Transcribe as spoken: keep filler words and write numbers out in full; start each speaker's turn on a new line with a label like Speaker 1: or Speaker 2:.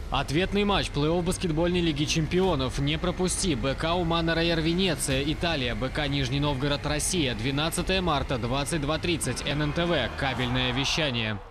Speaker 1: Ответный матч плей-офф баскетбольной лиги чемпионов. Не пропусти. БК Умана Рояр Венеция, Италия. БК Нижний Новгород, Россия. двенадцатое марта, двадцать два тридцать. эн эн тэ вэ. Кабельное вещание.